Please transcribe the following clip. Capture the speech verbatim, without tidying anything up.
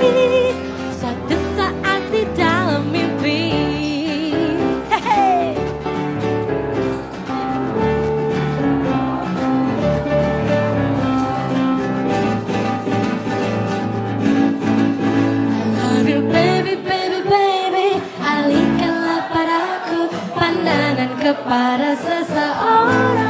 Suatu saat di dalam mimpi. Hehe. I love you baby, baby, baby. Alihkanlah padaku pandangan kepada seseorang.